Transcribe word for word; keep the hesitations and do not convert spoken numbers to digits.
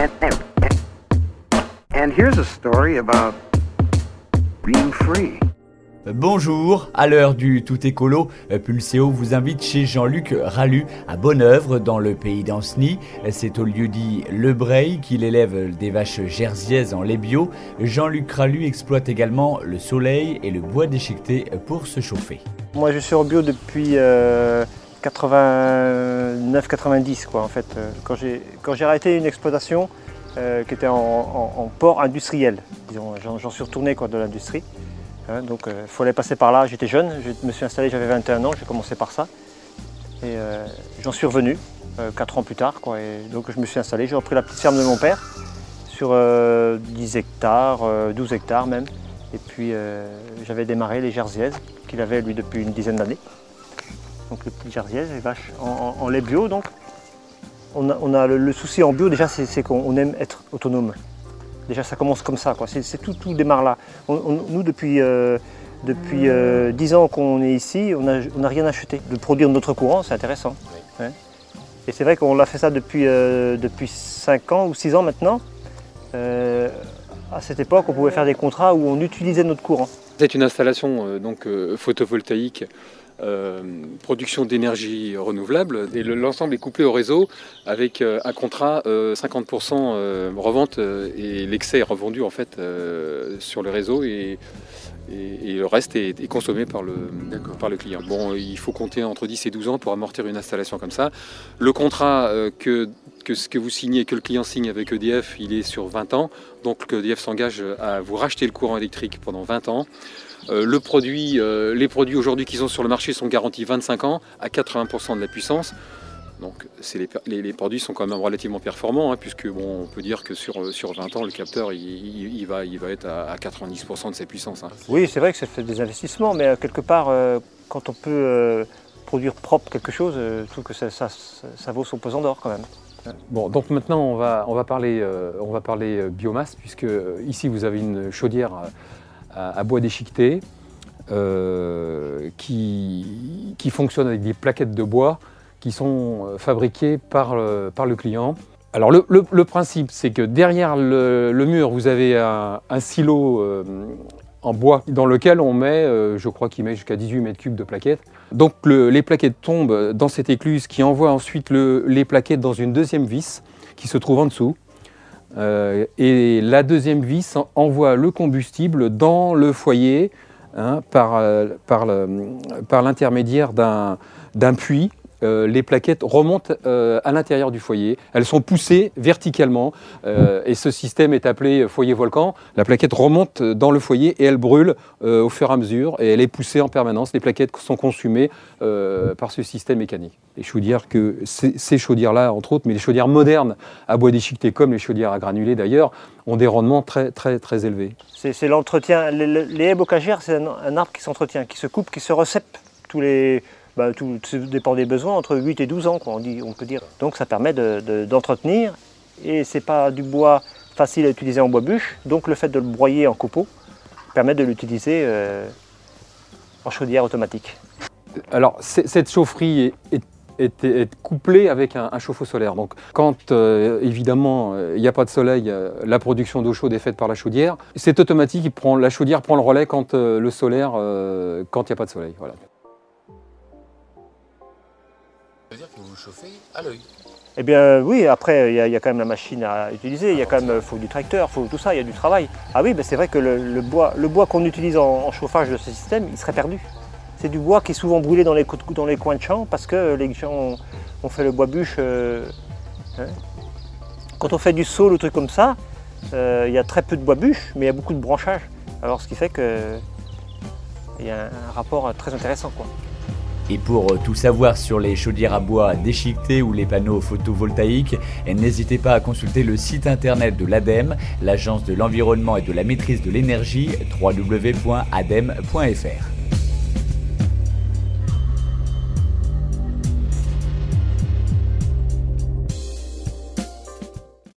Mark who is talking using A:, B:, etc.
A: And, and here's a story about being free.
B: Bonjour, à l'heure du tout écolo, Pulséo vous invite chez Jean-Luc Ralu à Bonneuvre dans le pays d'Ancenis. C'est au lieu-dit Le Breil qu'il élève des vaches jersiaises en lait bio. Jean-Luc Ralu exploite également le soleil et le bois déchiqueté pour se chauffer.
C: Moi je suis en bio depuis euh, quatre-vingt-neuf quatre-vingt-dix quoi en fait. Quand j'ai, quand j'ai arrêté une exploitation euh, qui était en, en, en port industriel, disons, j'en, j'en suis retourné quoi, de l'industrie. Hein, donc il euh, fallait passer par là, j'étais jeune, je me suis installé, j'avais vingt et un ans, j'ai commencé par ça. Et euh, j'en suis revenu euh, quatre ans plus tard. Quoi, et donc je me suis installé, j'ai repris la petite ferme de mon père sur euh, dix hectares, euh, douze hectares même. Et puis euh, j'avais démarré les jersiaises qu'il avait lui depuis une dizaine d'années. Donc les petites jersiaises, les vaches en, en, en lait bio. Donc on a, on a le, le souci en bio déjà, c'est, c'est qu'on aime être autonome. Déjà ça commence comme ça, quoi. C'est, c'est tout, tout démarre là. On, on, nous depuis, euh, depuis euh, dix ans qu'on est ici, on n'a on a rien acheté. De produire notre courant, c'est intéressant. Oui. Ouais. Et c'est vrai qu'on l'a fait ça depuis, euh, depuis cinq ans ou six ans maintenant. Euh, à cette époque, on pouvait faire des contrats où on utilisait notre courant.
D: C'est une installation euh, donc, euh, photovoltaïque, euh, production d'énergie renouvelable, et le, l'ensemble est couplé au réseau avec euh, un contrat euh, cinquante pour cent euh, revente euh, et l'excès est revendu en fait euh, sur le réseau et, et, et le reste est, est consommé par le, par le client. Bon, il faut compter entre dix et douze ans pour amortir une installation comme ça. Le contrat euh, que que ce que vous signez, que le client signe avec E D F, il est sur vingt ans. Donc E D F s'engage à vous racheter le courant électrique pendant vingt ans. Euh, le produit, euh, les produits aujourd'hui qui sont sur le marché sont garantis vingt-cinq ans à quatre-vingts pour cent de la puissance. Donc c'est les, les, les produits sont quand même relativement performants, hein, puisque bon, on peut dire que sur, sur vingt ans, le capteur il, il, il, va, il va être à, à quatre-vingt-dix pour cent de sa puissance. Hein.
C: Oui, c'est vrai que ça fait des investissements, mais euh, quelque part, euh, quand on peut euh, produire propre quelque chose, euh, je trouve que ça, ça, ça, ça vaut son pesant d'or quand même.
D: Bon, donc maintenant on va, on va parler, euh, on va parler euh, biomasse, puisque euh, ici vous avez une chaudière à, à, à bois déchiqueté euh, qui, qui fonctionne avec des plaquettes de bois qui sont fabriquées par, euh, par le client. Alors le, le, le principe, c'est que derrière le, le mur, vous avez un, un silo euh, en bois dans lequel on met, euh, je crois qu'il met jusqu'à dix-huit mètres cubes de plaquettes. Donc le, les plaquettes tombent dans cette écluse qui envoie ensuite le, les plaquettes dans une deuxième vis qui se trouve en dessous. Euh, et la deuxième vis envoie le combustible dans le foyer hein, par, par, le, par l'intermédiaire d'un, d'un puits. Euh, les plaquettes remontent euh, à l'intérieur du foyer. Elles sont poussées verticalement euh, et ce système est appelé foyer volcan. La plaquette remonte dans le foyer et elle brûle euh, au fur et à mesure et elle est poussée en permanence. Les plaquettes sont consumées euh, par ce système mécanique. Et je veux dire que ces, ces chaudières-là, entre autres, mais les chaudières modernes à bois déchiqueté comme les chaudières à granulés d'ailleurs, ont des rendements très, très, très élevés.
C: C'est, c'est l'entretien. Les, les haies bocagères, c'est un, un arbre qui s'entretient, qui se coupe, qui se recèpe tous les... Bah, tout, tout dépend des besoins, entre huit et douze ans, quoi, on, dit, on peut dire. Donc ça permet de, de, d'entretenir, et c'est pas du bois facile à utiliser en bois bûche, donc le fait de le broyer en copeaux permet de l'utiliser euh, en chaudière automatique.
D: Alors cette chaufferie est, est, est, est couplée avec un, un chauffe-eau solaire. Donc quand euh, évidemment il n'y a pas de soleil, euh, la production d'eau chaude est faite par la chaudière. C'est automatique, il prend, la chaudière prend le relais quand euh, le solaire, euh, quand il n'y a pas de soleil. Voilà.
E: Ça veut dire que vous chauffez à l'œil?
C: Eh bien oui, après il y, y a quand même la machine à utiliser, il y a quand même faut du tracteur, faut tout ça, il y a du travail. Ah oui, ben c'est vrai que le, le bois, le bois qu'on utilise en, en chauffage de ce système, il serait perdu. C'est du bois qui est souvent brûlé dans les, dans les coins de champs parce que les gens ont, ont fait le bois bûche. Euh, hein. Quand on fait du saule ou truc comme ça, euh, il y a très peu de bois bûche, mais il y a beaucoup de branchage. Alors ce qui fait qu'il y a un, un rapport très intéressant, quoi.
B: Et pour tout savoir sur les chaudières à bois déchiquetées ou les panneaux photovoltaïques, n'hésitez pas à consulter le site internet de l'ADEME, l'Agence de l'environnement et de la maîtrise de l'énergie, w w w point adem point f r.